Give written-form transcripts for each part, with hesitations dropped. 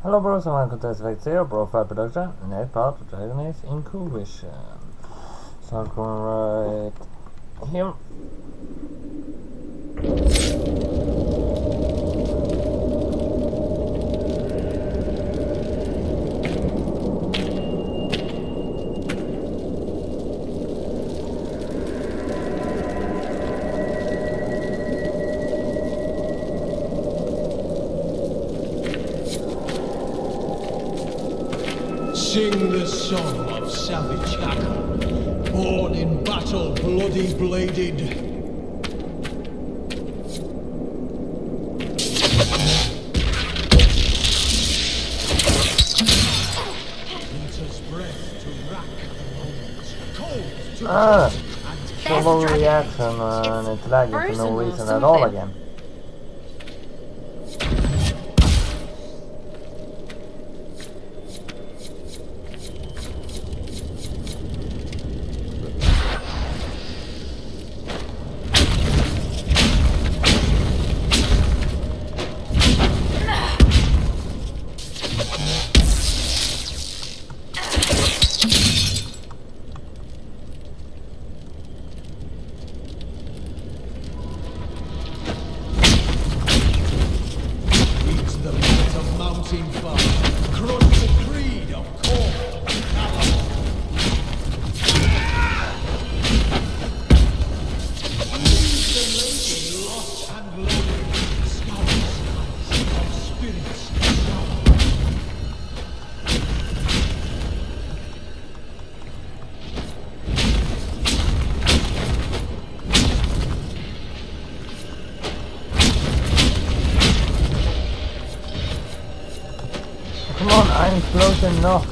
Hello bros and welcome to this video, BroFive production, and next part of Dragon Age Inquisition. So I'm going right here. Sing the song of savage Hacker, born in battle, bloody bladed. Winter's breath to rack the moments, cold to so low reaction and it's lagging for no reason at all again. Come on, I'm close enough.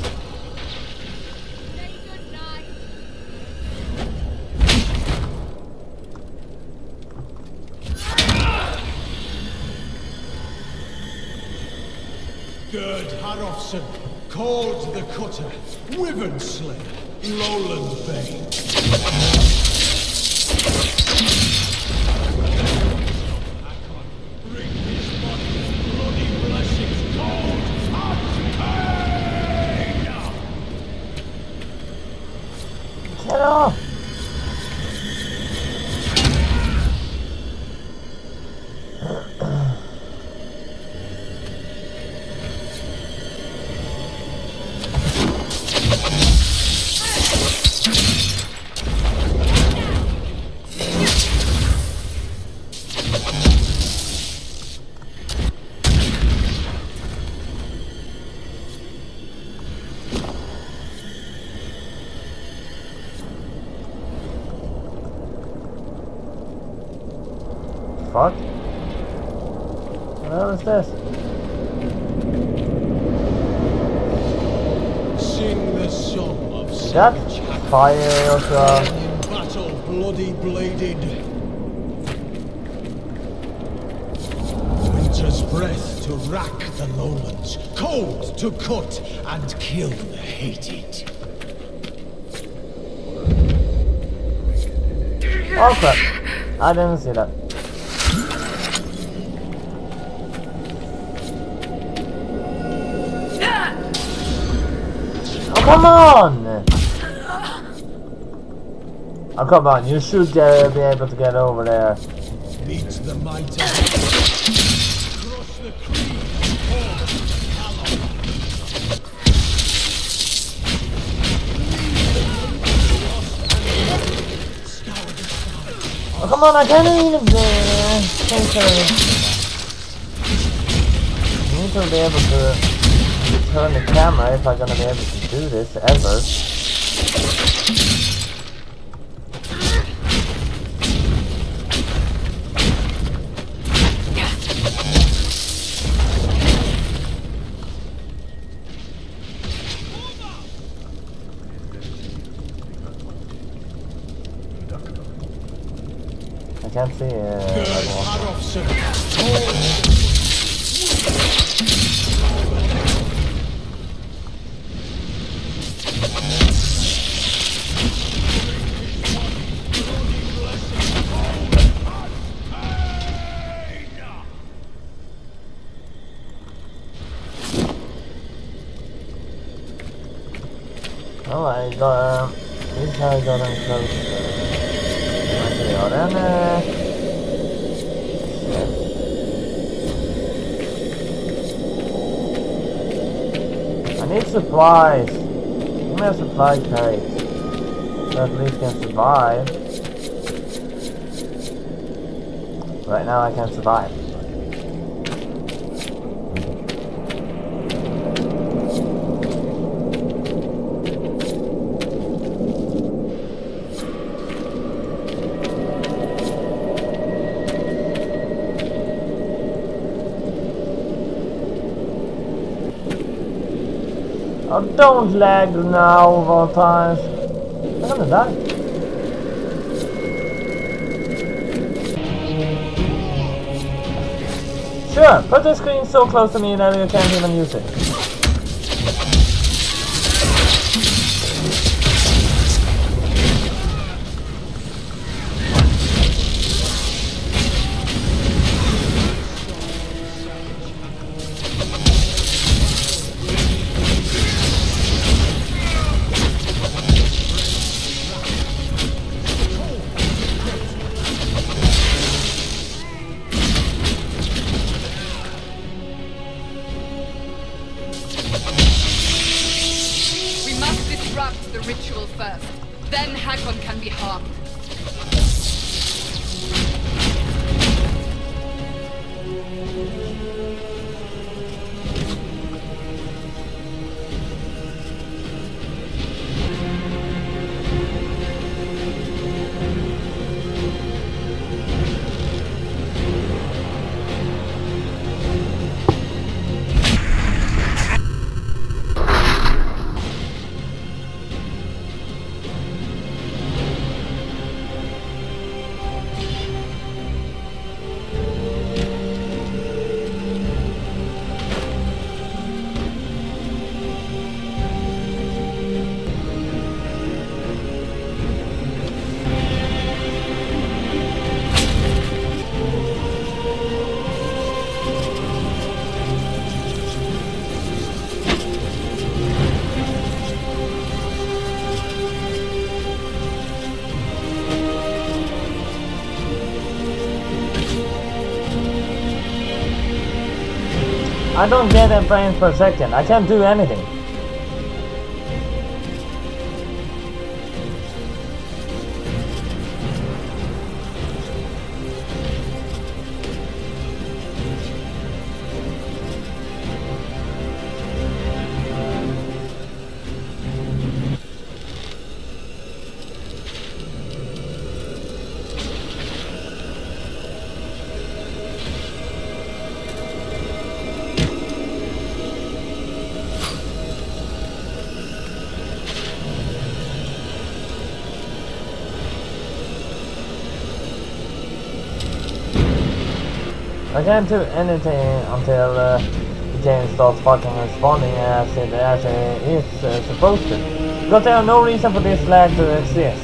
Gerd Harofsson, called the Cutter, Wyvern Slayer, Lowland Bane. Bring his body, bloody blessings, cold and pain! Get off! Fuck? What the hell is this? Sing the song of That savage Hacker, fire also. born in battle, bloody bladed. Winter's breath to rack the lowlands, cold to cut and kill the hated. Oh crap! I didn't see that. Oh come on! Oh come on! You should be able to get over there. Meet the might of cross the creed Oh come on! I can't even think I need to be able to turn the camera if I'm gonna be able to do this ever. I can't see Alright, this har jag den close. Man ska göra den. I need supplies. Give me a supply crate. So at least can survive. Right now I can't survive. Oh, don't lag now of all times. I'm gonna die. Sure, put the screen so close to me that you can't even use it. The ritual first, then Hakon can be harmed. I don't get a frames per second. I can't do anything. I can't do anything until the game starts fucking responding as it actually is supposed to. Because there are no reason for this lag to exist.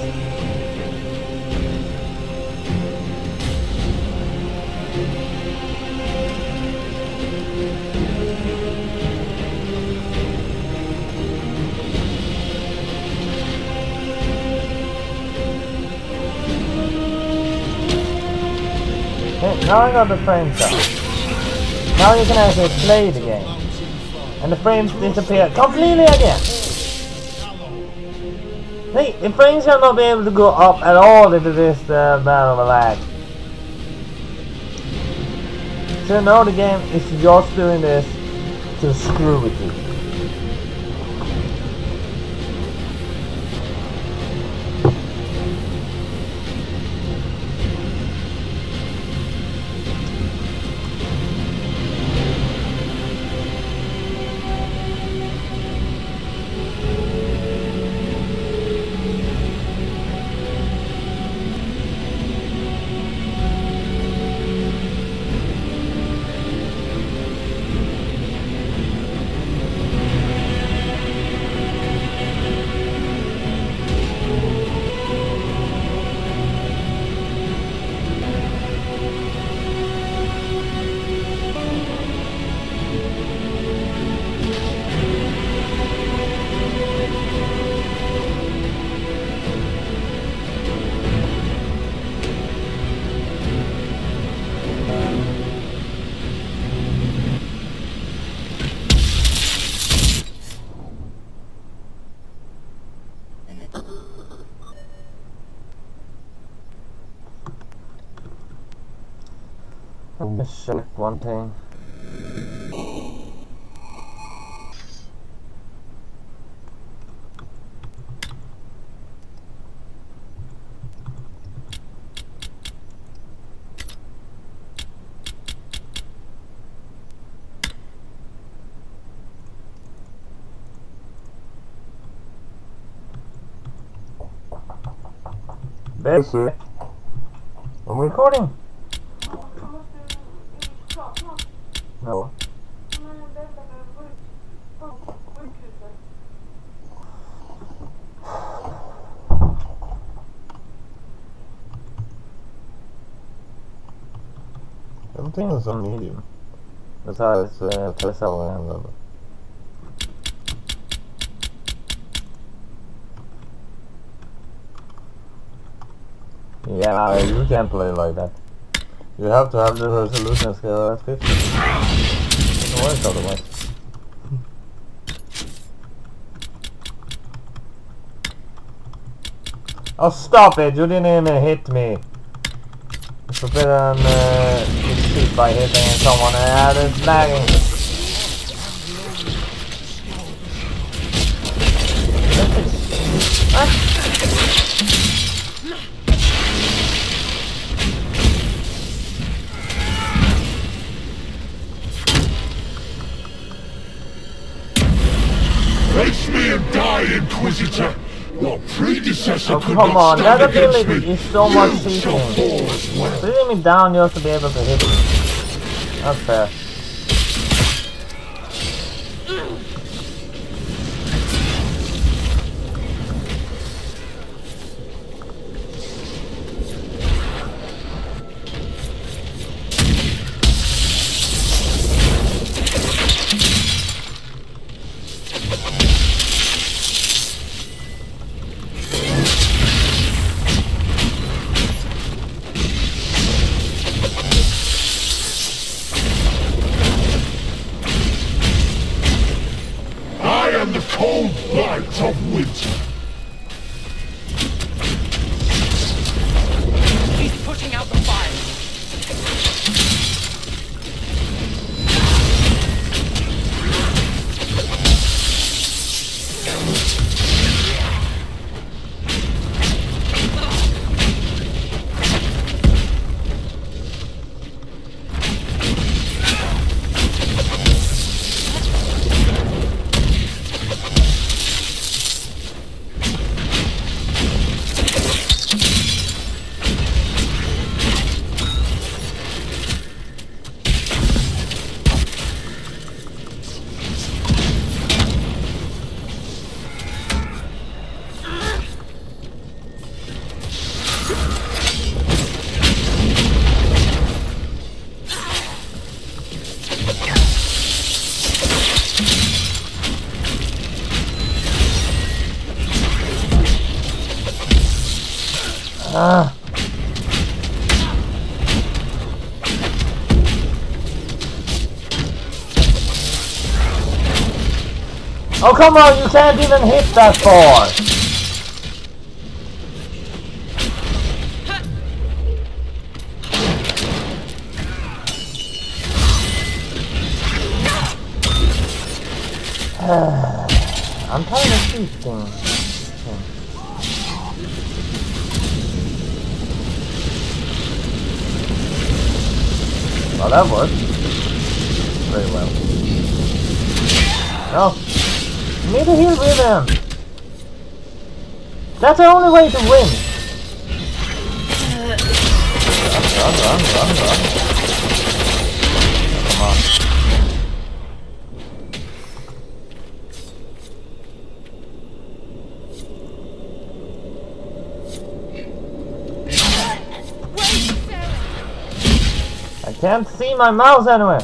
Okay, now I got the frames down. Now you can actually play the game. And the frames disappear completely again. Hey, the frames shall not be able to go up at all into this bad of a lag. So now the game is just doing this to screw with you. Let's check one thing. Baby, I'm recording. No. Everything is on medium. That's how it's Tesla and yeah, you can't play like that. You have to have the resolution scale at 50. It doesn't work otherwise. Oh, stop it! You didn't even hit me. It's forbidden defeat by hitting someone and it's lagging. Face me and die, Inquisitor! Your predecessor oh, come on, that ability is so much cheating. Well. Bringing me down just to be able to hit me. That's fair. Cold blight of winter. He's putting out the fire. Oh, come on, you can't even hit that far! I'm trying to shoot things. Well, that worked. Very well. No. You need to heal with him. That's the only way to win. Run. Come on. I can't see my mouse anywhere.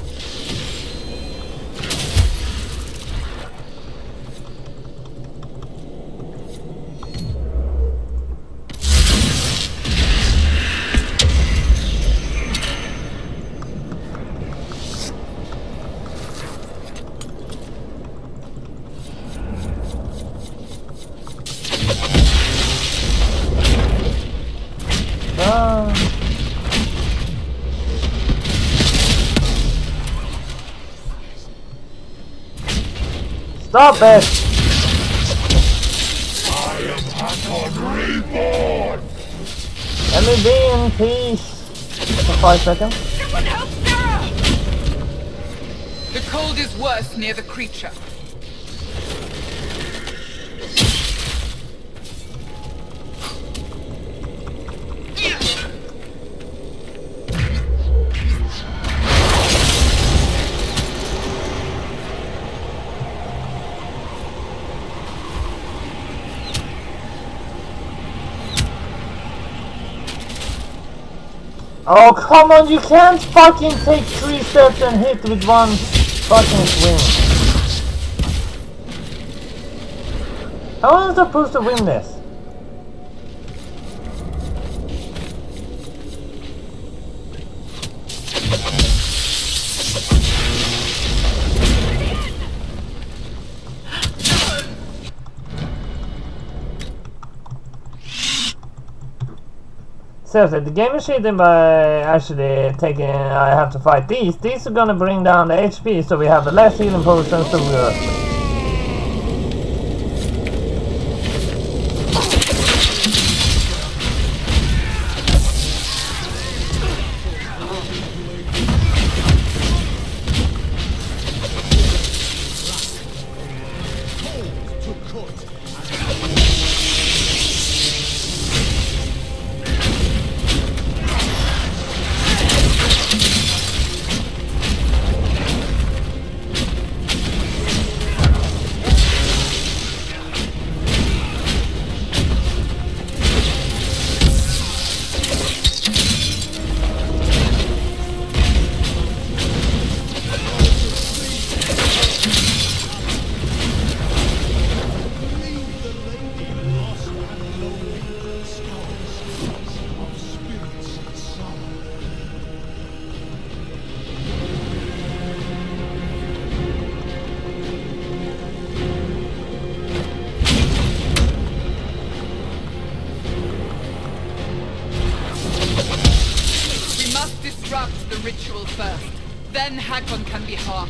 Stop it! I am Hakon Reborn! Let me be in peace for 5 seconds. Someone help Sarah! The cold is worse near the creature. Oh, come on, you can't fucking take 3 steps and hit with one fucking swing. How am I supposed to win this? Seriously, the game is cheating by actually taking. I have to fight these. These are gonna bring down the HP, so we have the less healing potions to work with. Disrupt the ritual first, then Hakon can be harmed.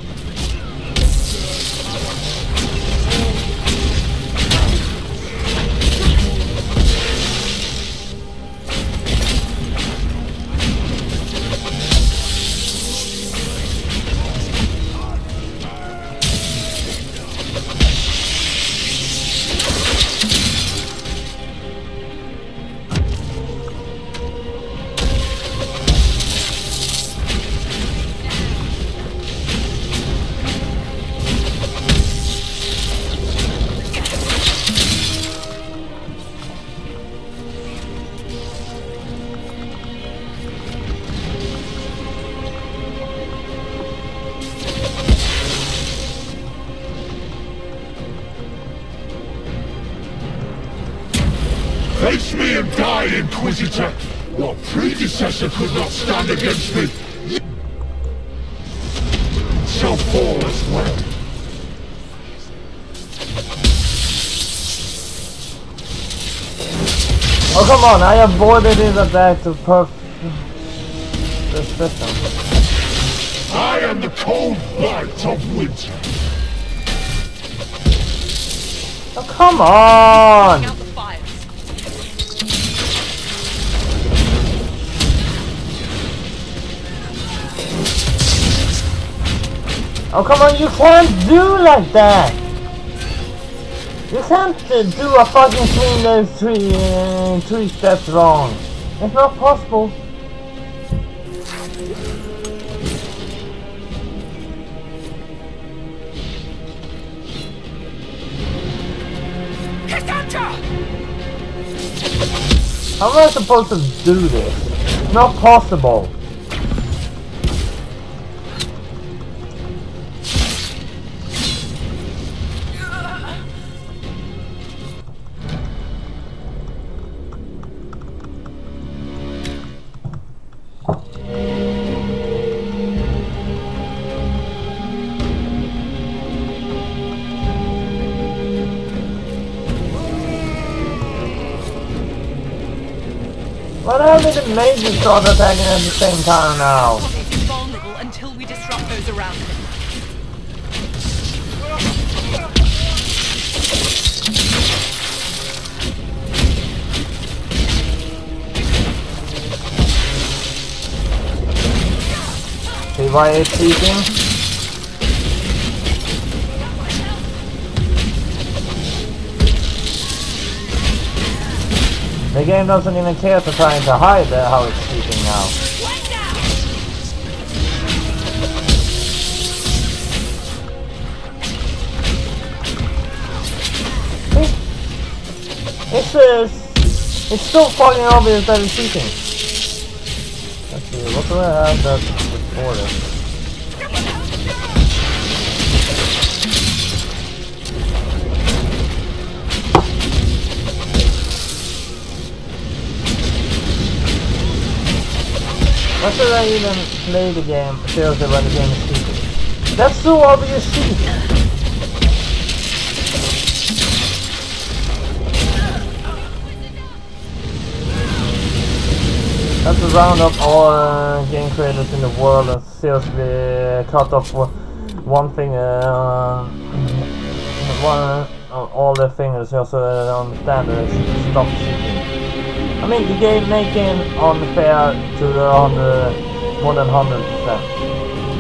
Face me and die, Inquisitor! Your predecessor could not stand against me! You shall fall as well! Oh come on, I avoided his attack to the system. I am the cold bite of winter! Oh come on! Out the fires. Oh come on, you can't do like that! You can't do a fucking swing those three steps wrong. It's not possible. How am I supposed to do this? It's not possible. What the hell did the mages start attacking at the same time now? He's invulnerable until we disrupt those around him. why it's cheating. The game doesn't even care to try to hide how it's cheating now. It's still fucking obvious that it's cheating. Let's see, what do I have that's before this? Why should I even play the game seriously when the game is cheating? That's so obvious cheat! That's to round up all game creators in the world and seriously cut off one finger, all their fingers just so they understand that it's stop cheating. I mean, the game making unfair to the more than 100%.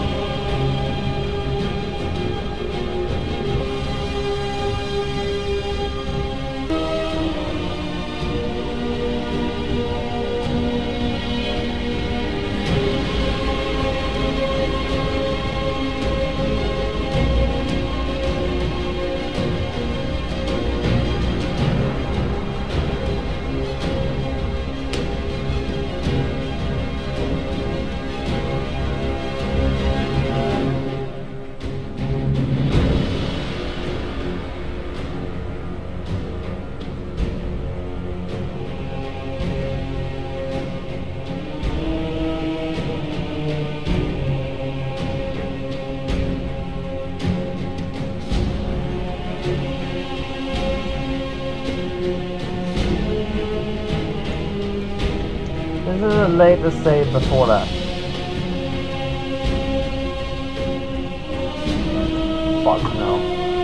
This is the latest save before that. Fuck no.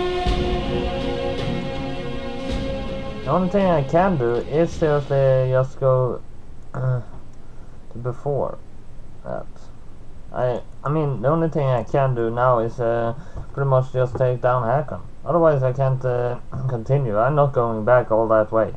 The only thing I can do is seriously just go to before that. I mean, the only thing I can do now is pretty much just take down Hakon. Otherwise I can't continue. I'm not going back all that way.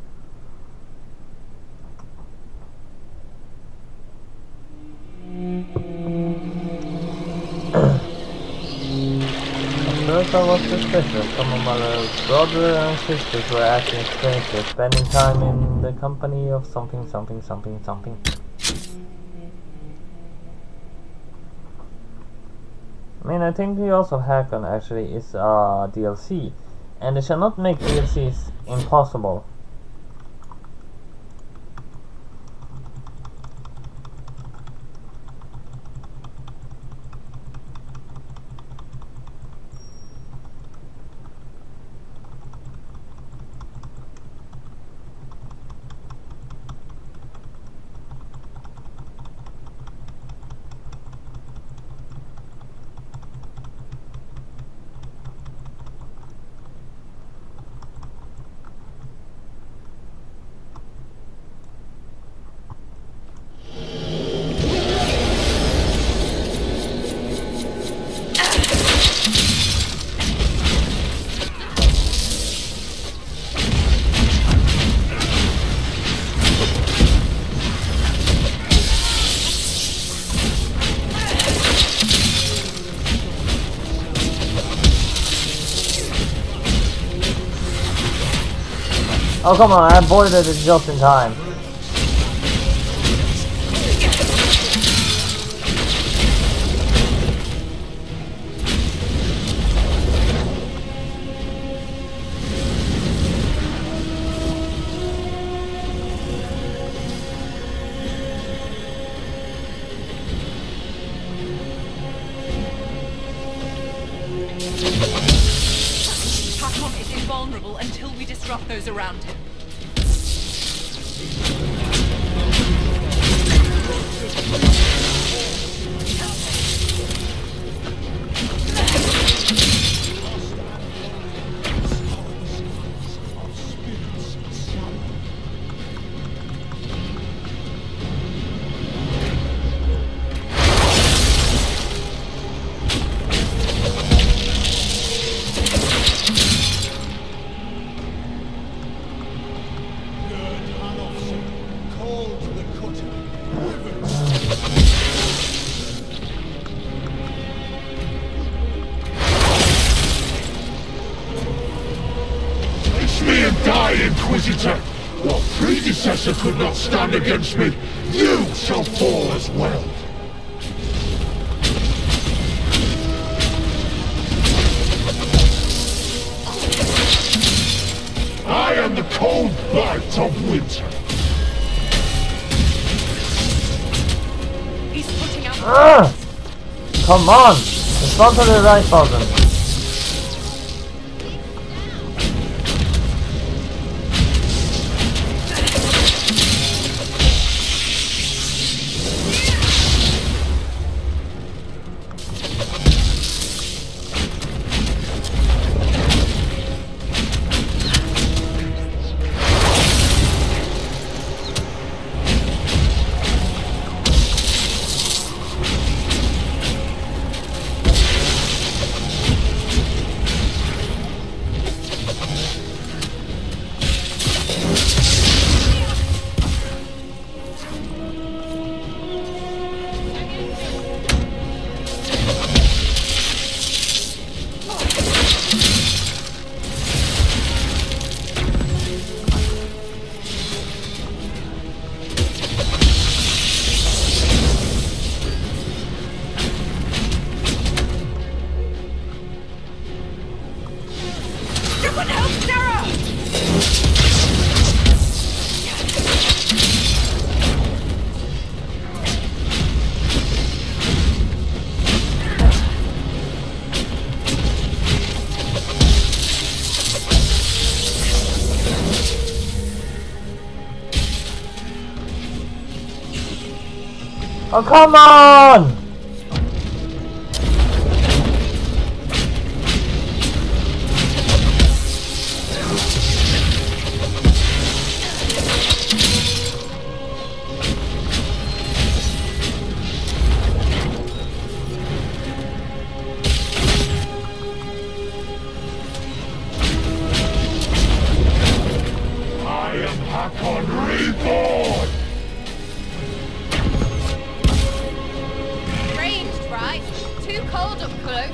First I was suspicious. Some of my brother and sisters were acting strangely, spending time in the company of something. I mean, I think the also Hakon actually is a DLC, and they shall not make DLCs impossible. Oh come on, I avoided it just in time. Hakon is invulnerable until we disrupt those around him. die, Inquisitor! What predecessor could not stand against me? You shall fall as well! I am the cold bite of winter! He's putting out. Come on! It's not to the right button. Oh, come on! I am Hakon Reborn! Ranged, right? Too cold up close.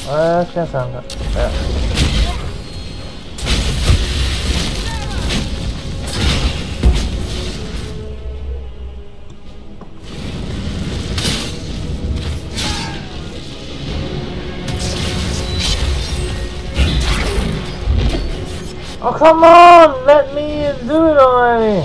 Jag ska sända. Ja. Oh, come on! Let me do it already!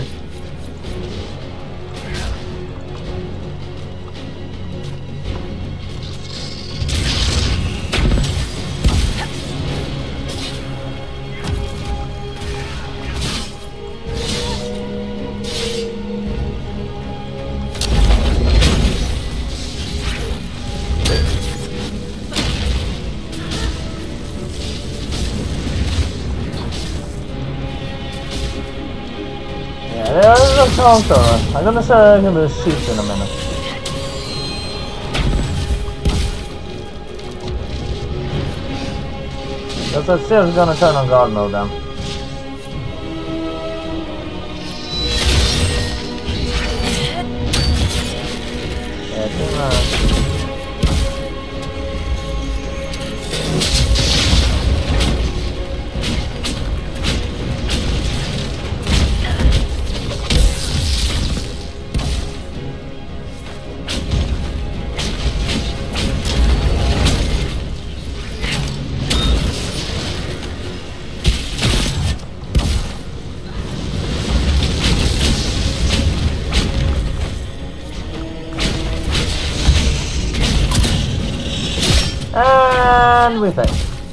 I'm gonna say I'm gonna shoot in a minute. Because I'm still gonna turn on guard mode then. Yeah, and we fail.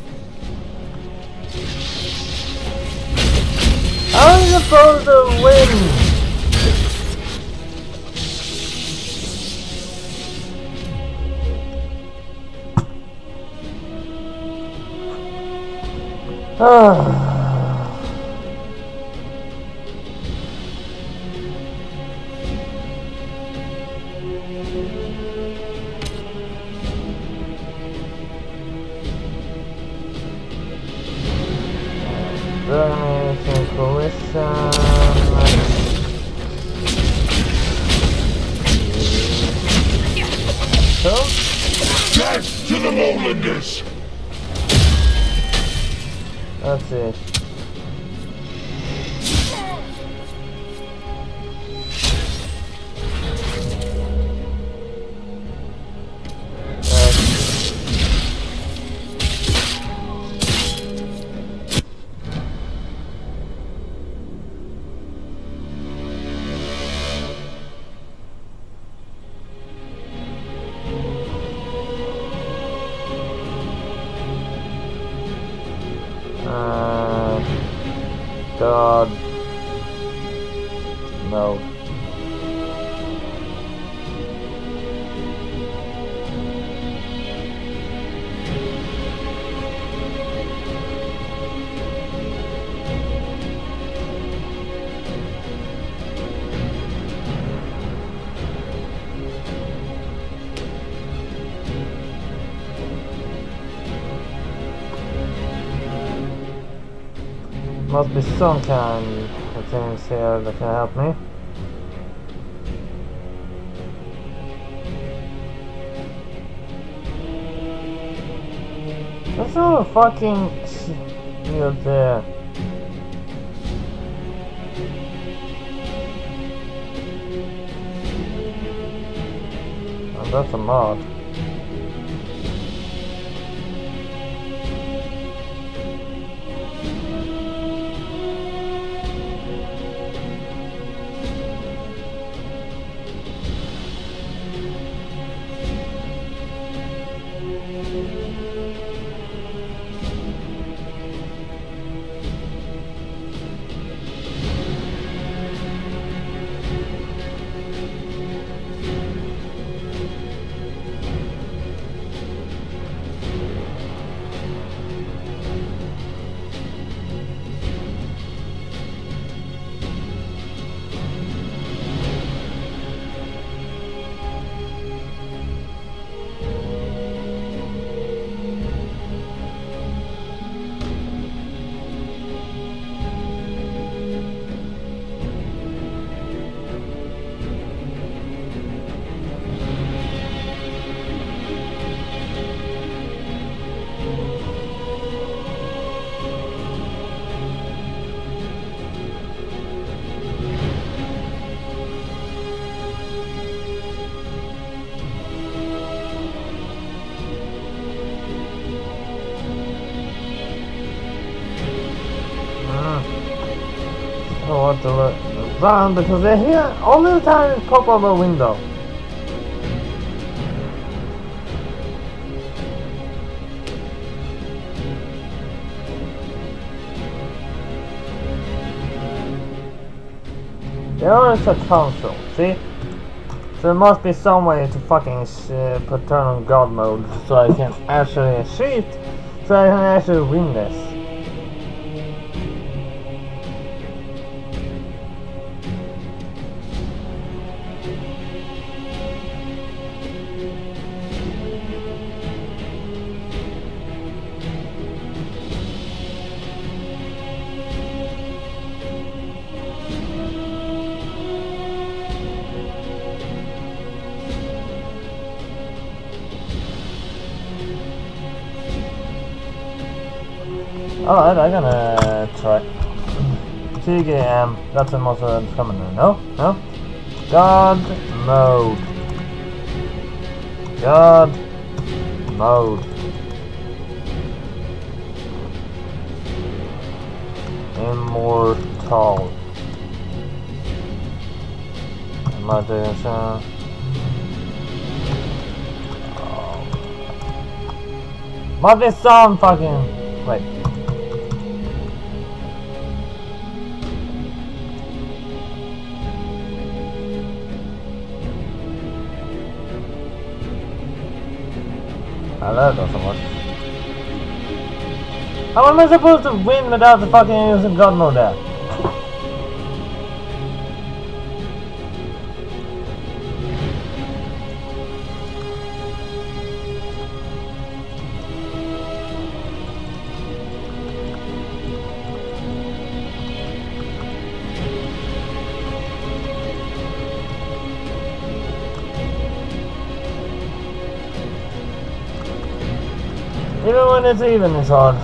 How are you supposed to win? Inquisition. So? Death to the Lowlanders! That's it. God. No. Must be some kind of things here that can help me. That's all fucking shield there. Oh, that's a mod. what to run because they're here all the time. Pop up a window. There is a console, see? So there must be some way to fucking put turn on God mode so I can actually cheat, so I can actually win this. Alright, I'm gonna try. TGM, that's the most common. No? No? God mode. God mode. Immortal. Imagination. Must be some fucking. Wait. That doesn't work. How am I supposed to win without the fucking using God mode there? Even when it's even, it's hard.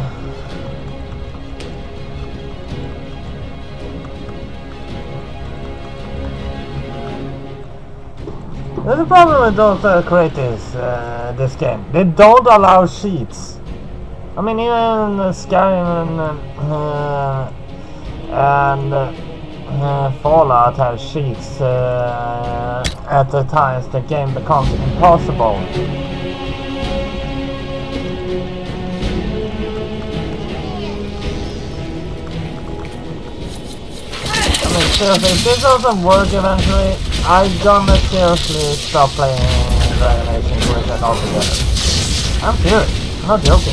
There's a problem with those creators, this game. They don't allow cheats. I mean, even Skyrim and Fallout have cheats at the times the game becomes impossible. Seriously, if this doesn't work eventually, I'm gonna seriously stop playing Dragon Age Inquisition altogether. I'm serious, I'm not joking.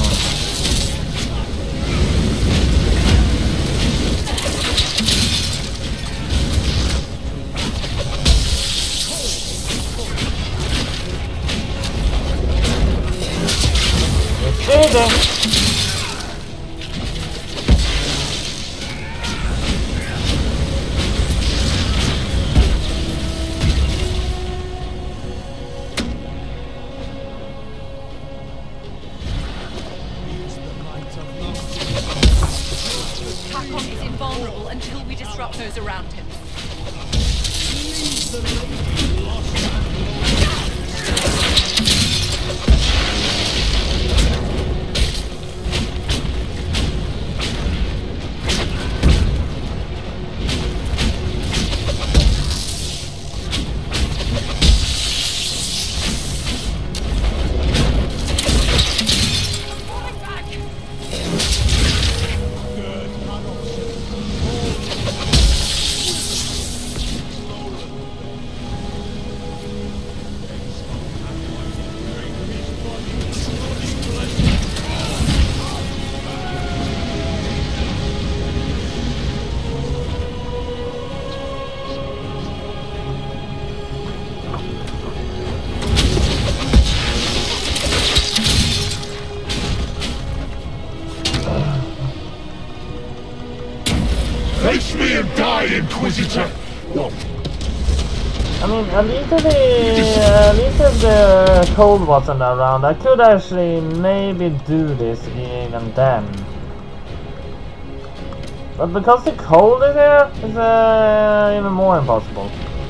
You're cheating! Those around him. Face me and die, Inquisitor! I mean, at least if the cold wasn't around, I could actually maybe do this even then. But because the cold is here, it's even more impossible.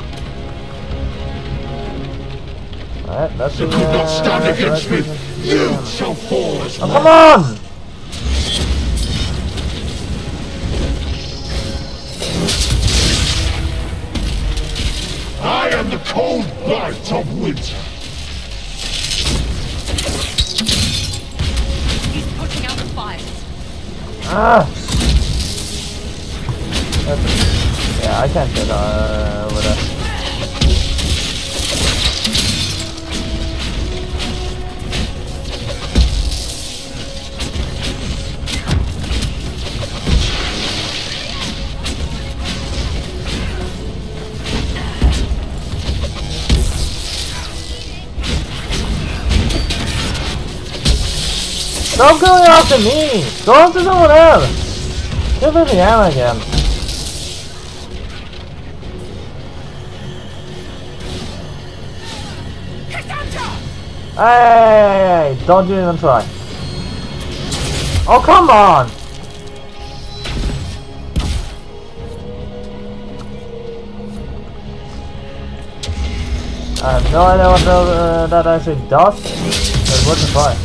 Alright, let's see. You could not stand against me! You shall fall as well! Come on! cold bite of winter. He's putting out the fires. Ah! Yeah, I can't get over there. Stop going after me! Go after someone else! Give me the ammo again. Hey! Don't you even try. Oh, come on! I have no idea what that actually does, but worth a try.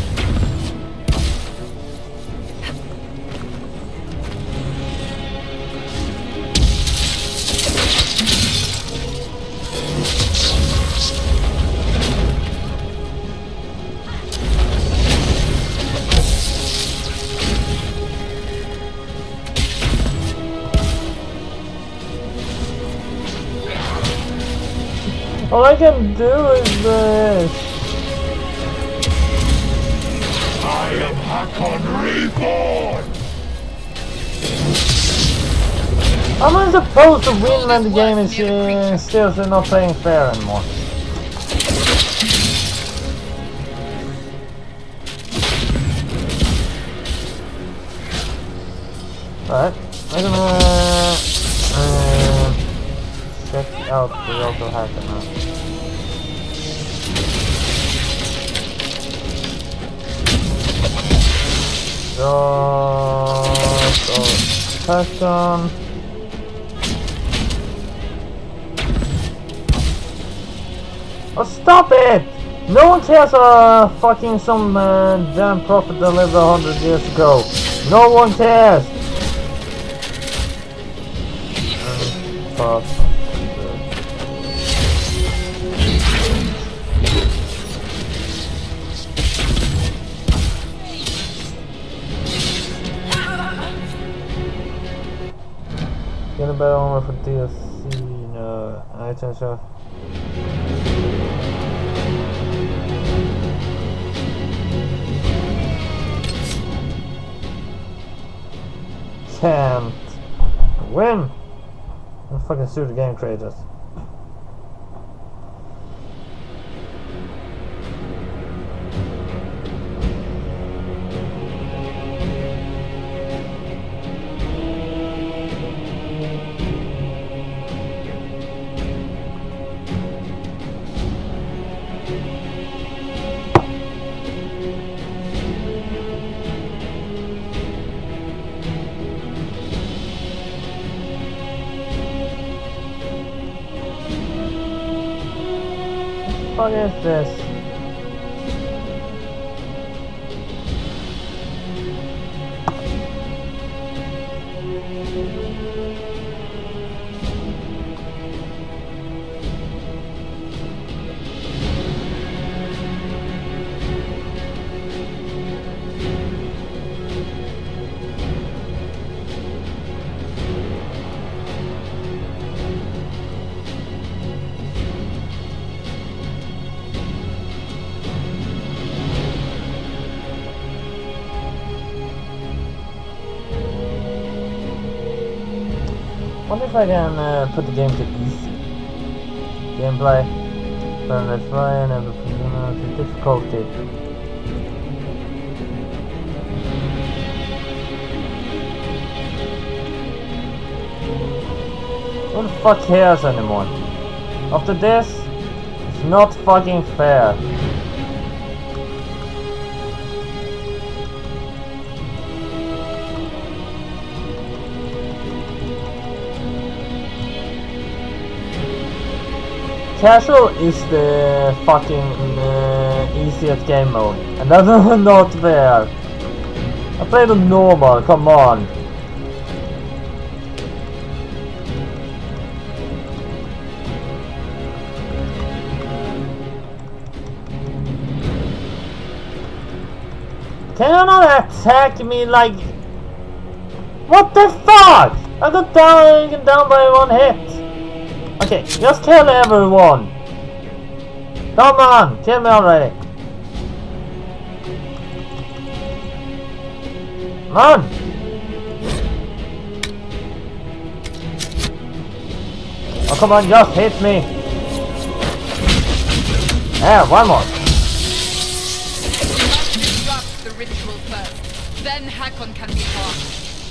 All I can do is this. I am Hakon Reborn! How am I supposed to win when the game is still not playing fair anymore? Alright, I'm gonna check out the auto hacker now. So person. Oh, stop it! No one cares fucking some damn prophet that lived 100 years ago. No one cares! Fuck. Get a better armor for DLC. No, I think so. Can't win. I'm fucking sue the game creators. What is this? Wonder if I can put the game to easy. Gameplay. Turn let's try and have a to difficulty. Who the fuck cares anymore? After this, it's not fucking fair. Casual is the fucking easiest game mode, and that's not fair. I played on normal, come on. Can you not attack me like... What the fuck? I got down by 1 hit. Okay, just kill everyone. Come on, kill me already. Come on. Oh, come on, just hit me. Yeah, one more. You must disrupt the ritual first. Then Hakon can be harmed.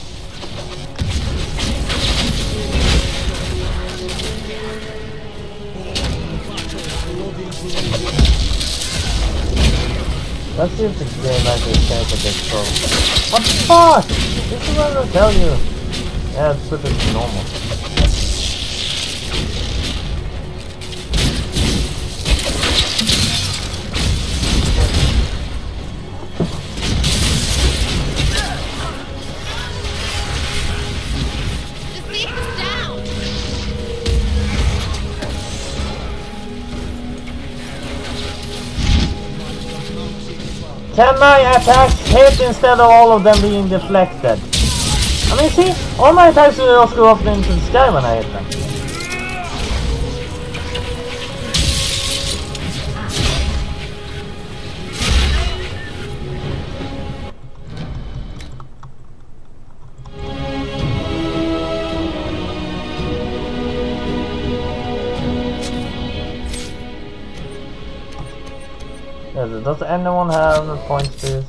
Let's see if the game actually changed a bit so. What the fuck? This is what I'll tell you. Yeah, it's put it to normal. Can my attacks hit instead of all of them being deflected? I mean, see, all my attacks will just go up into the sky when I hit them. Does anyone have a point, please?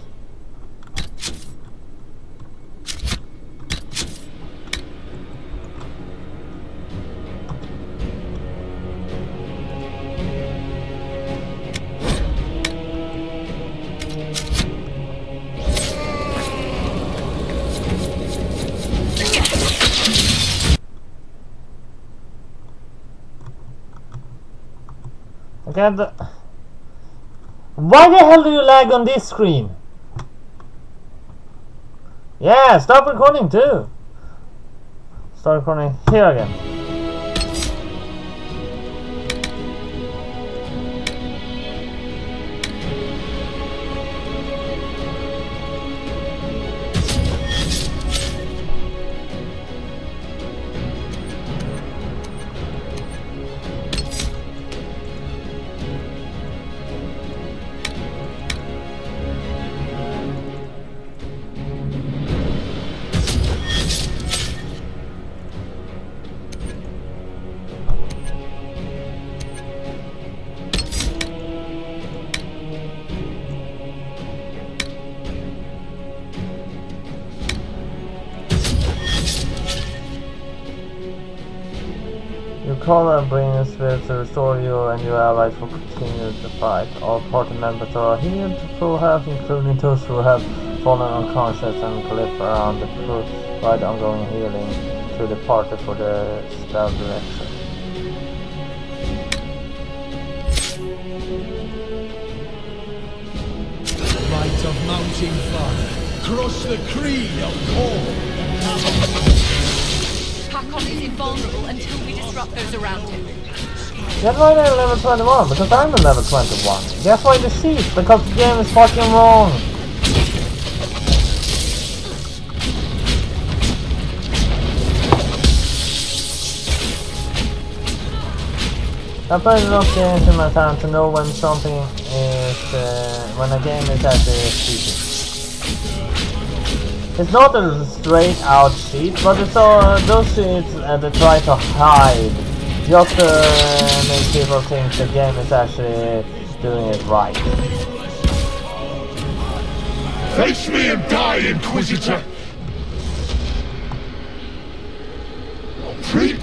Okay, why the hell do you lag on this screen? Yeah, stop recording too. Start recording here again. Call and bring a spirit to restore you and your allies will continue the fight. All party members are healed to full health, including those who have fallen unconscious, and collect around the provide ongoing healing to the party for the spell direction. Light of mounting fire, cross the creed of Korn. Hakon is invulnerable until we disrupt those around him. That's why they're level 21, because I'm a level 21. That's why they cheat, because the game is fucking wrong. I played enough games in my time to know when something is, when a game is actually cheating. It's not a straight out cheat, but it's those cheats they try to hide, just to make people think the game is actually doing it right. Face me and die, Inquisitor! Treat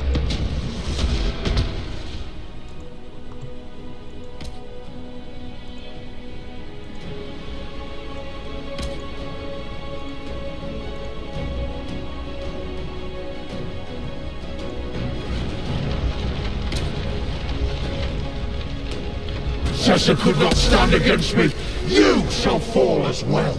Sessa could not stand against me. You shall fall as well.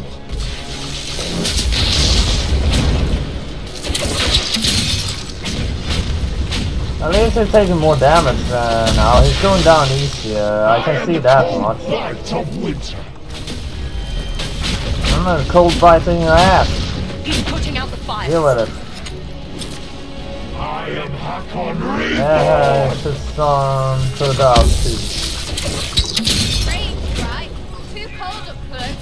At least he's taking more damage now. He's going down easier. I can see that much. Light of winter. I'm gonna cold bite in your ass. He's putting out the fire. Deal with it. I am Hakon Reborn! Yeah, it's just put it out too. Strange, right? Too cold up close.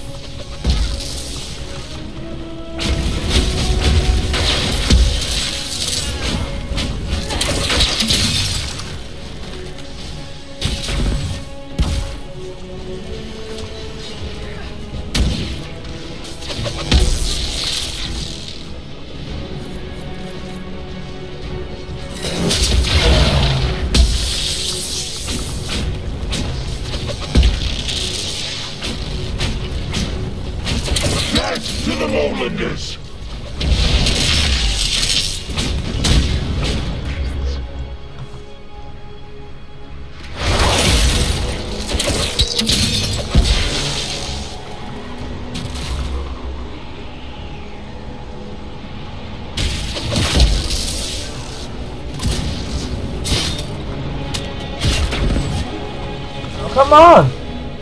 To the lowlanders! Oh, come on!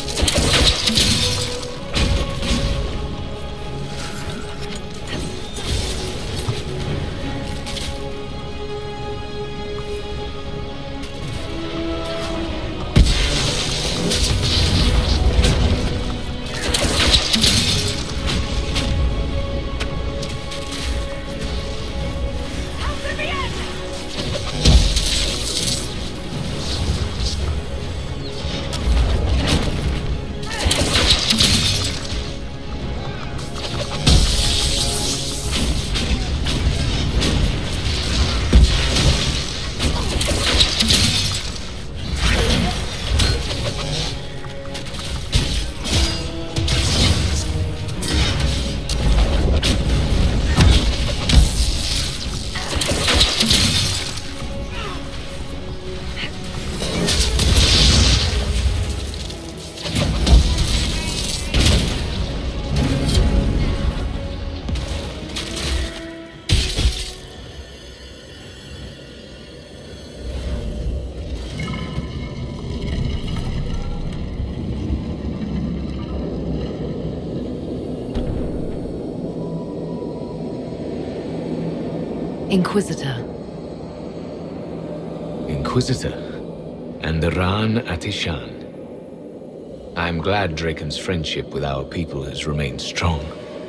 Inquisitor. Inquisitor. And Ran Atishan. I'm glad Draken's friendship with our people has remained strong.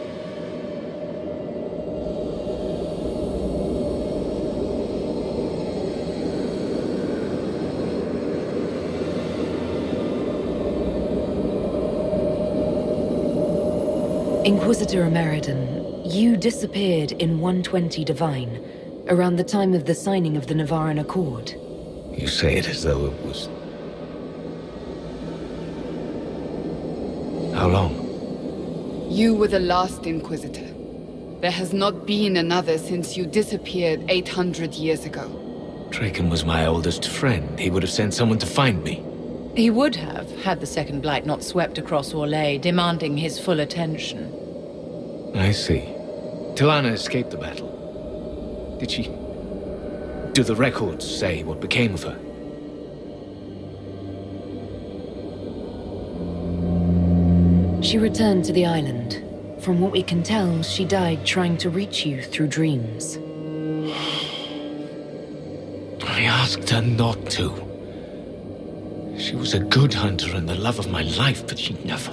Inquisitor Ameridan, you disappeared in 120 Divine, around the time of the signing of the Navaran Accord. You say it as though it was... How long? You were the last Inquisitor. There has not been another since you disappeared 800 years ago. Draken was my oldest friend. He would have sent someone to find me. He would have, had the Second Blight not swept across Orlais, demanding his full attention. I see. Tilana escaped the battle. Did she... Do the records say what became of her? She returned to the island. From what we can tell, she died trying to reach you through dreams. I asked her not to. She was a good hunter and the love of my life, but she never...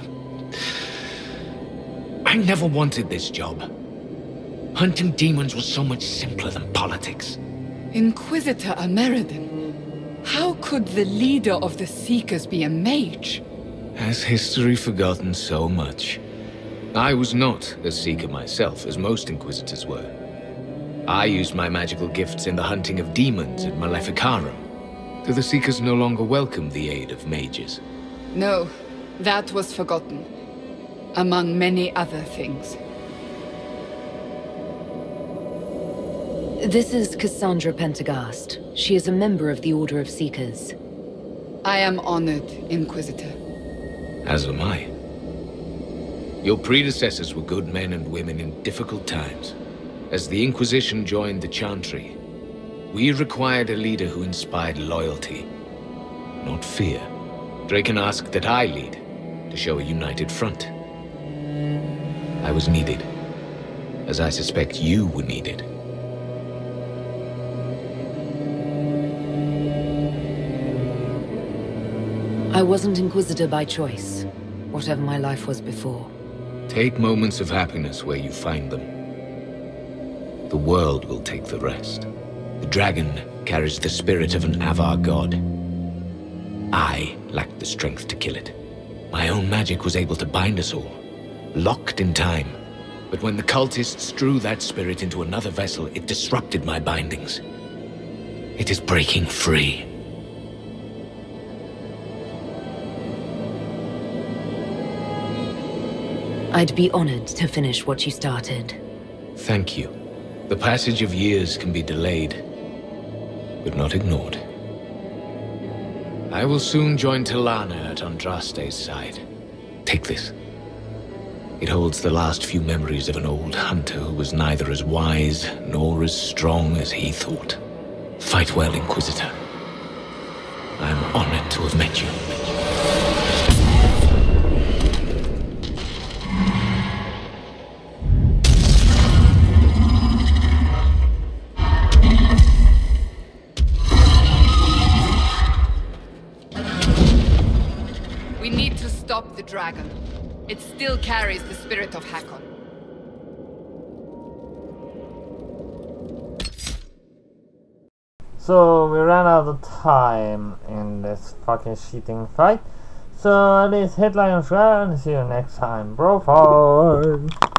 I never wanted this job. Hunting demons was so much simpler than politics. Inquisitor Ameridan, how could the leader of the Seekers be a mage? Has history forgotten so much? I was not a Seeker myself, as most Inquisitors were. I used my magical gifts in the hunting of demons at Maleficarum. Do the Seekers no longer welcome the aid of mages? No, that was forgotten. Among many other things. This is Cassandra Pentagast. She is a member of the Order of Seekers. I am honored, Inquisitor. As am I. Your predecessors were good men and women in difficult times. As the Inquisition joined the Chantry, we required a leader who inspired loyalty, not fear. Draken asked that I lead, to show a united front. I was needed, as I suspect you were needed. I wasn't Inquisitor by choice, whatever my life was before. Take moments of happiness where you find them. The world will take the rest. The dragon carries the spirit of an Avar god. I lacked the strength to kill it. My own magic was able to bind us all, locked in time. But when the cultists drew that spirit into another vessel, it disrupted my bindings. It is breaking free. I'd be honored to finish what you started. Thank you. The passage of years can be delayed, but not ignored. I will soon join Tilana at Andraste's side. Take this. It holds the last few memories of an old hunter who was neither as wise nor as strong as he thought. Fight well, Inquisitor. I am honored to have met you. We need to stop the dragon. It still carries the spirit of Hakon. So we ran out of time in this fucking cheating fight. So at least hit like and share and see you next time. BroFive!